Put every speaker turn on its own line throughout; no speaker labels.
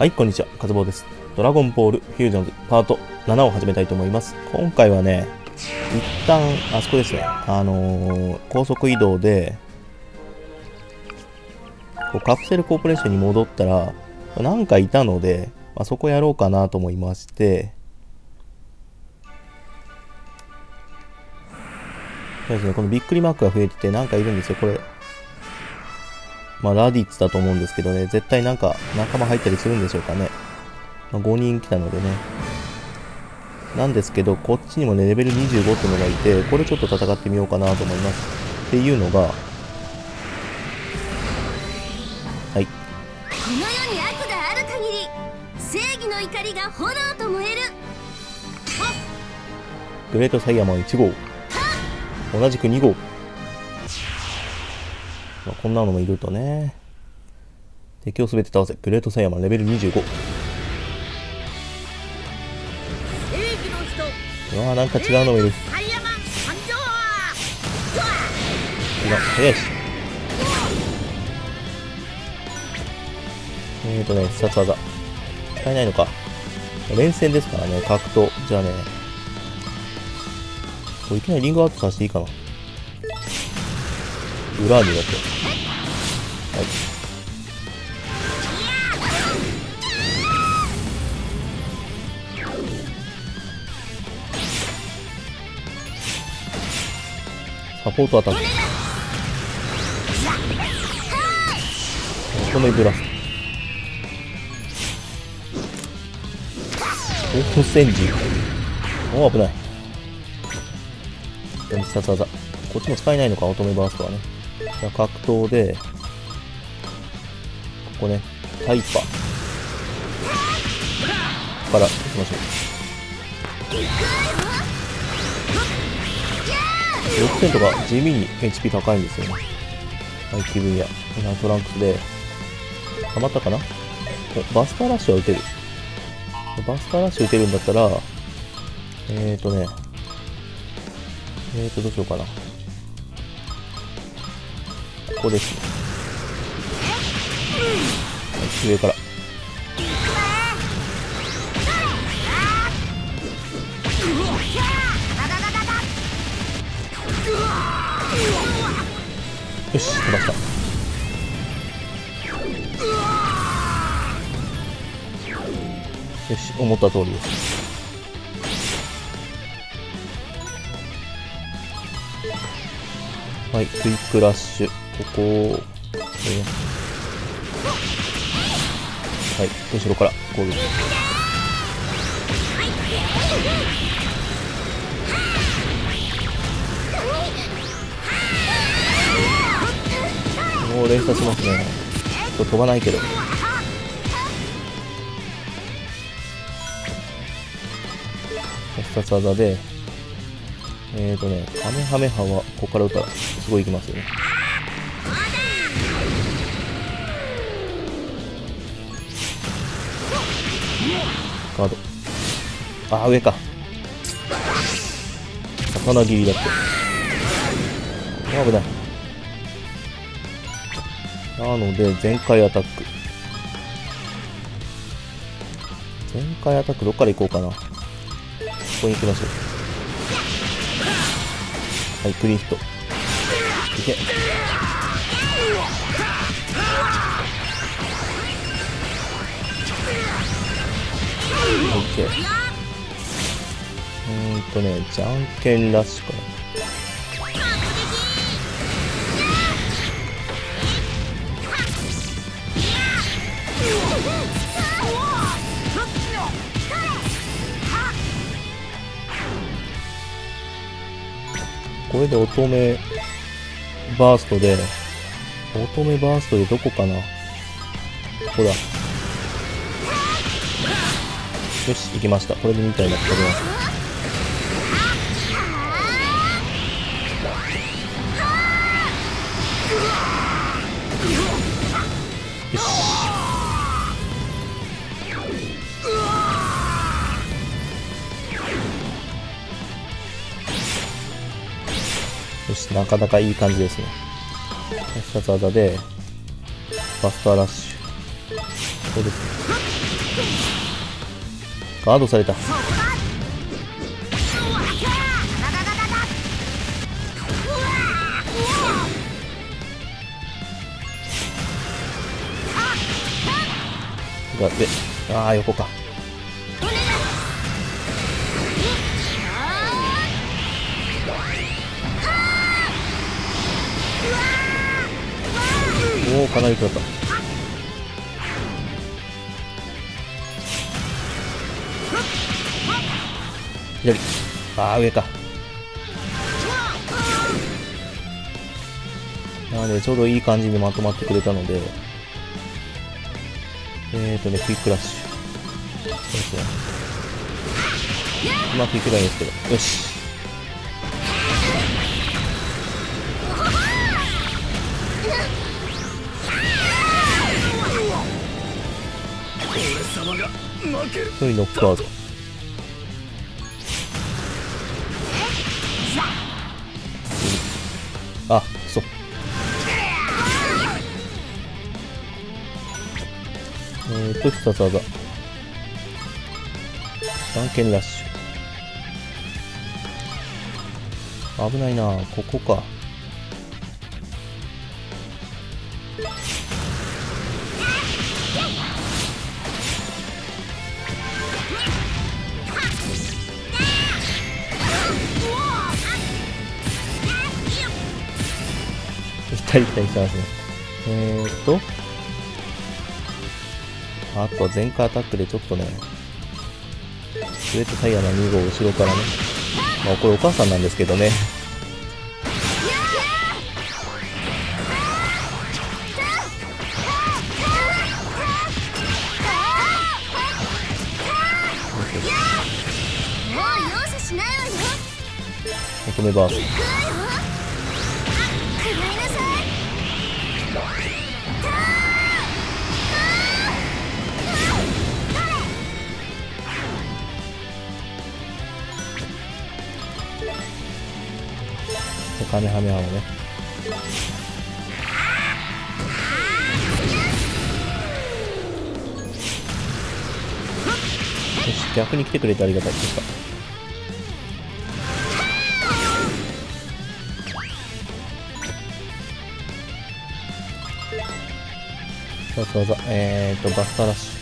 はい、こんにちは、カズボウです。ドラゴンボールフュージョンズパート7を始めたいと思います。今回はね、一旦、あそこですね、高速移動で、カプセルコーポレーションに戻ったら、なんかいたので、そこやろうかなと思いまして、そうですね、このびっくりマークが増えてて、なんかいるんですよ、これ。ラディッツだと思うんですけどね、絶対なんか仲間入ったりするんでしょうかね。5人来たのでね。なんですけど、こっちにもね、レベル25っていうのがいて、これちょっと戦ってみようかなと思います。っていうのが、はい。
この世に悪がある限り、正義の怒りが炎と燃える。
グレートサイヤマン1号。同じく2号。こんなのもいるとね。敵をすべて倒せ。グレートサイヤマンレベル25。うわー、なんか違うのもいる。早いし。必殺技。使えないのか。連戦ですからね、格闘。じゃあね。いきなりリングアウトさせていいかな。裏にだって。はい。サポートアタック。乙女ブラスト。オート戦時。おお、危ない。必殺技。こっちも使えないのか、乙女バーストはね。じゃあ格闘で、ここね、タイパーからいきましょう。6点とか地味に HP 高いんですよね。はい、気分や。トランクスで、溜まったかな。バスターラッシュは打てる。バスターラッシュ打てるんだったら、どうしようかな。ここですね。はい、上から。よし、飛ばした。よし、思った通りです。はい、クイックラッシュ。ここを、はい、後ろから攻撃。もう連鎖しますね。ちょっと飛ばないけど。必殺技で、カメハメハはここから撃ったらすごいいきますよね。ガード。あー、上か。魚切りだって。危ない。なので、全開アタック。全開アタックどっから行こうかな。ここに行きましょう。はい、クリーンヒット。いけ。オッケー。じゃんけんラッシュかな。これで乙女バーストで、どこかな。ここだ。よし、行きました。これで2体が飛びます。よし。よし、なかなかいい感じですね。必殺技で、バスターラッシュ。ここですね。 ガードされた。で、ああ、横か。おお、かなり食らった。左。ああ、上か。なので、ちょうどいい感じにまとまってくれたので、クイックラッシュ。そうですね。うまくいけばいいんですけど。よし。一人ノックアウト。あ、くそ。必殺技。じゃんけんラッシュ。危ないな、ここか。行ったり来たりしてますね。あとは前回アタックでちょっとね、スウェットタイヤの2号を後ろからね、まあこれお母さんなんですけどね。乙女バース。カメハメハをね。よし、逆に来てくれてありがたいでした。必殺技、バスターラッシ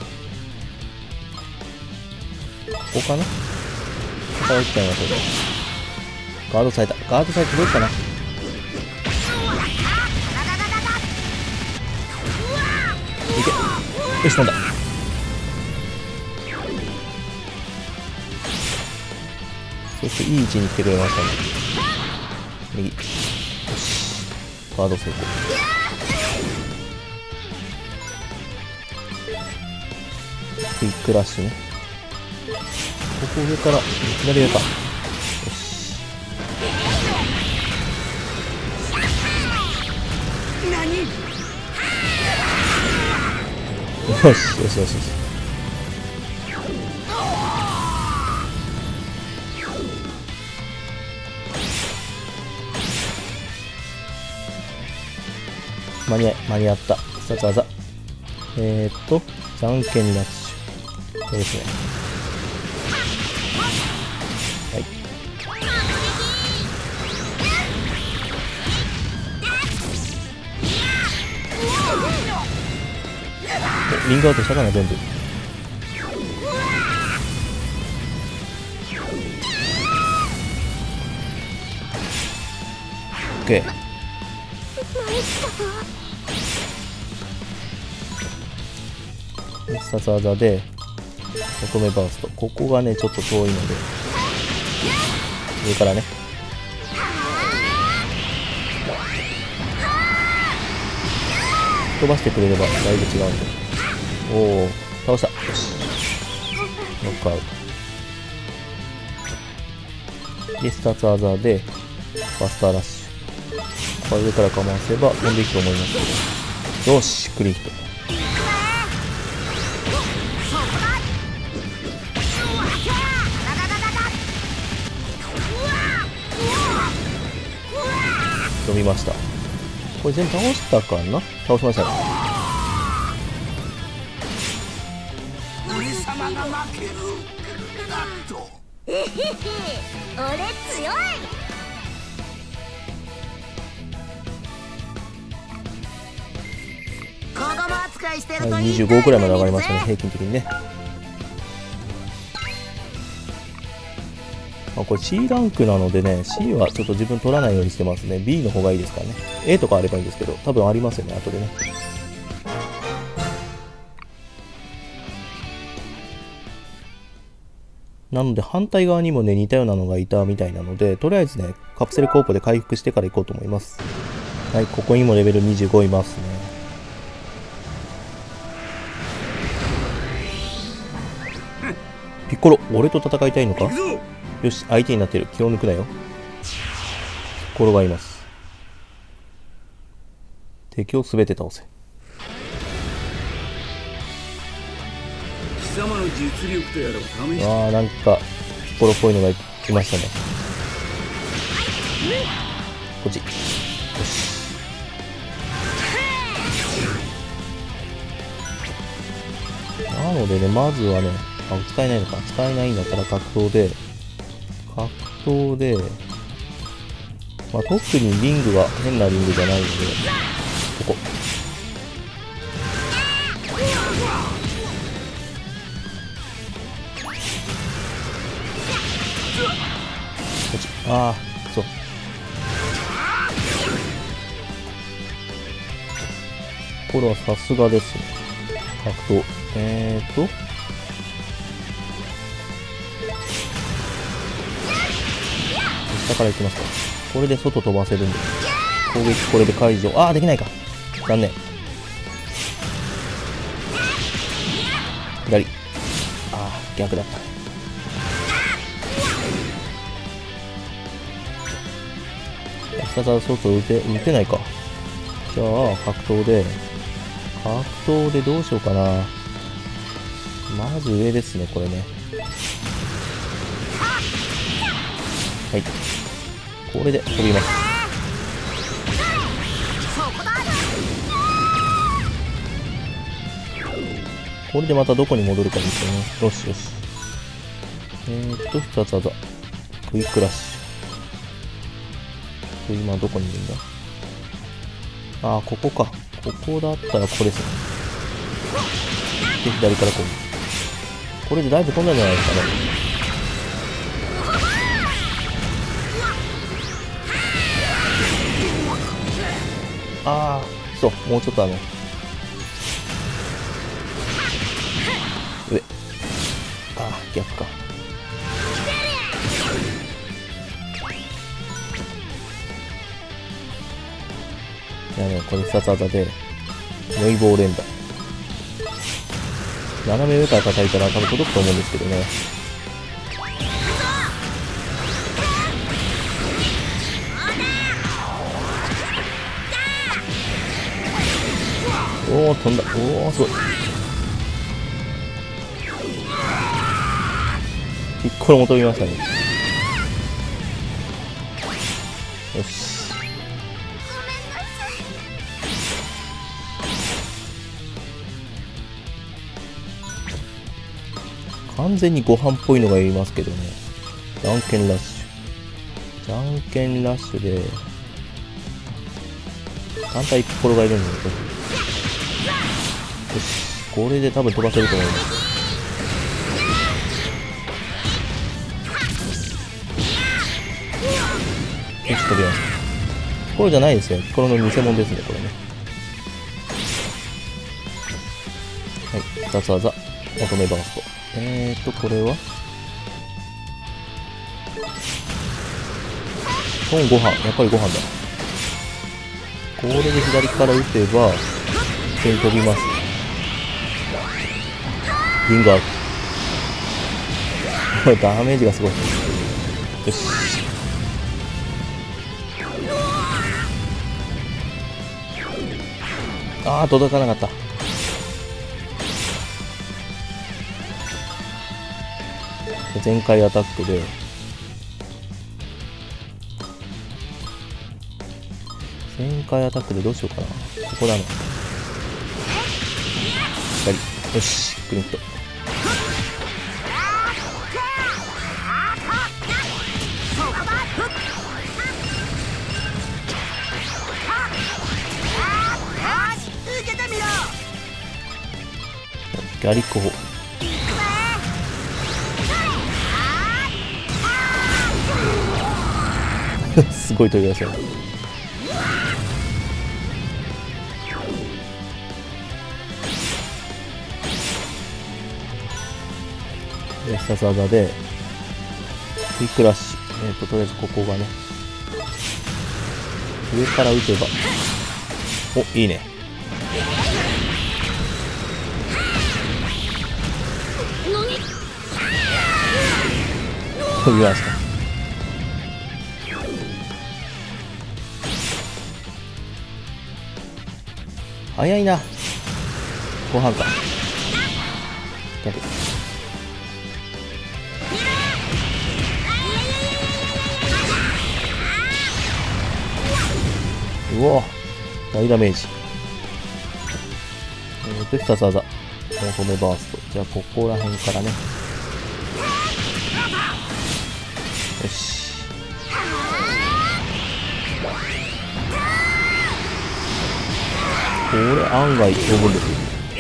ュ。ここかな？ここから行っちゃいましょうか。ガードされた。ガードされてどうかな。いけ。よし、飛んだ。そしていい位置に来てくれましたね。右。よし。ガード成功。クイックラッシュね。ここ上から、左上か。よしよしよしよし。間に合った。必殺技。じゃんけんラッシュ。これですね。はい。リングアウトしたかな、全部。OK。必殺技で乙女バースト。ここがねちょっと遠いので上からね。飛ばしてくれればだいぶ違うんで。おお、倒した。よし、ノックアウトで必殺技でバスターラッシュ。これ上からかませば飛んでいくと思いますけど。よし、クリーンヒット。飛びました。これ全部倒したかな。倒しましたね。
えへへ、俺強い。
はい、25くらいまで上がりましたね、平均的にね。これ C ランクなのでね、C はちょっと自分取らないようにしてますね。B の方がいいですからね。A とかあればいいんですけど、多分ありますよね、後でね。なので反対側にもね、似たようなのがいたみたいなので、とりあえずね、カプセルコープで回復してから行こうと思います。はい、ここにもレベル25いますね。ピッコロ、俺と戦いたいのか？よし、相手になってる。気を抜くなよ。ピッコロがいます。敵をすべて倒せ。
貴様の実力とやらを試して。
ああ、なんかピッコロっぽいのが来ましたね。こっち。よし。なのでね、まずはね、使えないのか。使えないんだったら格闘で、まあ、特にリングは変なリングじゃないので、ここ。ああ、そう。これはさすがですね。格闘。下から行きますか。これで外飛ばせるんで。攻撃これで解除。ああ、できないか。残念。左。ああ、逆だった。下から外打てないか。じゃあ、格闘でどうしようかな。まず上ですね、これね。はい。これで飛びます。これでまたどこに戻るかですよね。よしよし。必殺技。クイックラッシュ。今どこにいるんだ？ああ、ここか。ここだったらここですね。で、左からこう。これでだいぶ飛んだんじゃないですかね。ああ、そう、もうちょっと上。ああ、逆か。いやね、これ必殺技で、ノイボー連打。斜め上から叩いたら多分届くと思うんですけどね。おお、飛んだ。おお、すごい。ピッコロも飛びましたね。よし。完全にご飯っぽいのがいますけどね。じゃんけんラッシュ。じゃんけんラッシュで、単体ピッコロがいるんで、よし。これで多分飛ばせると思います。よし、飛びます。ピッコロじゃないですよ。ピッコロの偽物ですね、これね。はい、必殺技。乙女バースト。これはご飯。やっぱりご飯だ。これで左から打てば、普通に飛びます。リングアウト。ダメージがすごい。よし。ああ、届かなかった。全開アタックで、全開アタックでどうしようかな。ここだね。左。よし、クリット。 ギャリック砲。すごい飛び出した。で、必殺技でクイックラッシュ。とりあえずここがね、上から撃てば、お、いいね。飛びました。早いな。後半か。逆。うお、大ダメージ。必殺技。求めバースト。じゃあ、ここら辺からね。よし。これ案外飛ぶんですよ。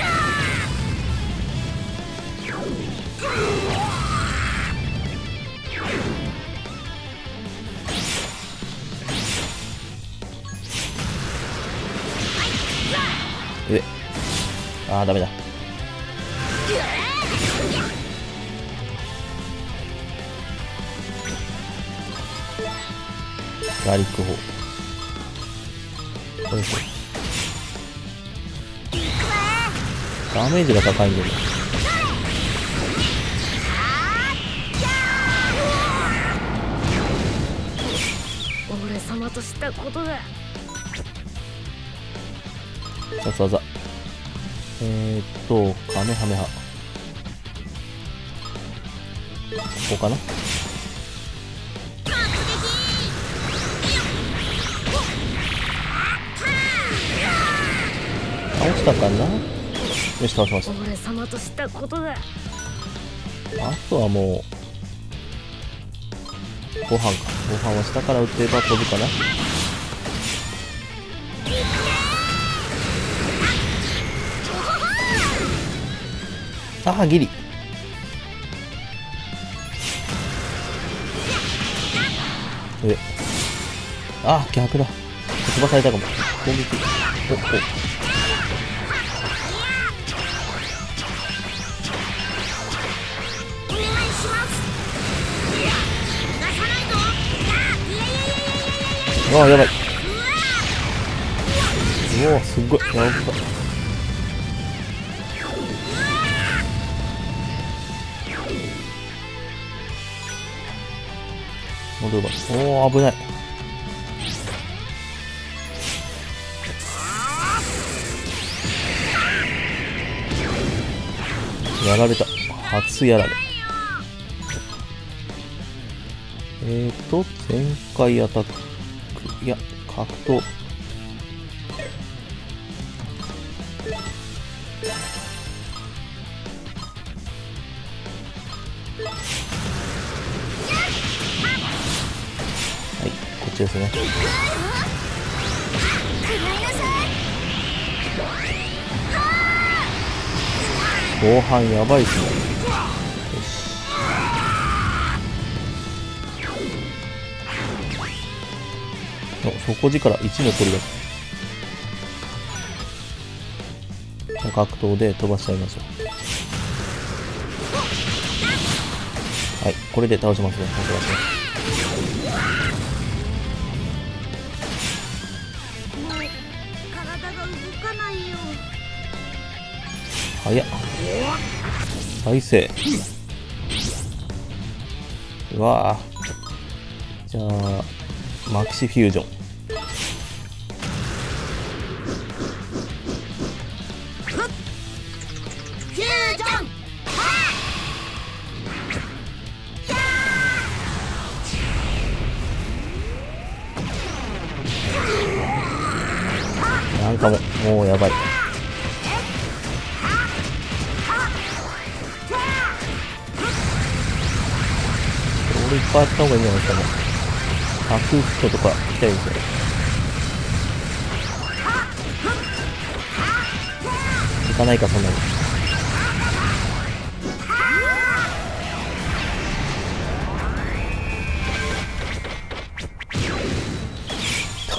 あー、ダメだ。ガーリック砲。これダメージが高いんだよね。
俺様としたことだ。
必殺技。カメハメハ。ここかな。倒したかな。よし、倒しました。
俺様としたことだ。
あとはもうご飯か。ご飯を下から打てば飛ぶかな。ああ、ギリ。ああ、逆だ。飛ばされたかも。攻撃。お。ああ、やばい。うお、すっごい。やばかった。戻るば。おお、危ない。やられた。初やられ。全開アタック。いや、格闘。はい、こっちですね。後半やばいっすね。よし。お、底力1の取り出す。格闘で飛ばしちゃいましょう。はい、これで倒しますね。倒しますね。
体が動かないよ。
早っ。再生。うわぁ。じゃあ、マキシフュージョン。
フュージョン。
なんかもうやばい。これいっぱいやった方がいいんじゃないですかね。ハクフットとか行きたいですよね。行かないか、そんなに。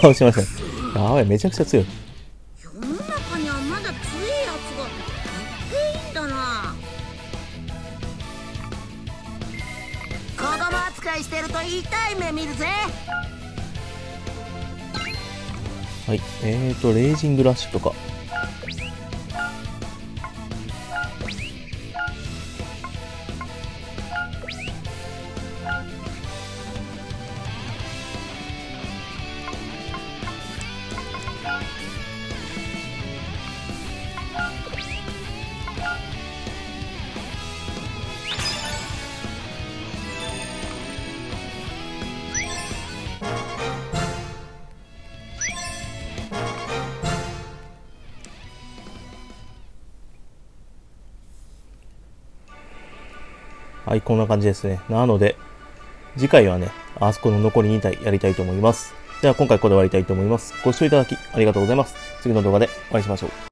倒しましたね。やばい、めちゃくちゃ強い。
世の中にはまだ強いやつがいっぱいいんだな。子供扱いしてると痛い目見るぜ。
はい。レイジングラッシュとか。はい、こんな感じですね。なので、次回はね、あそこの残り2体やりたいと思います。では今回これで終わりたいと思います。ご視聴いただきありがとうございます。次の動画でお会いしましょう。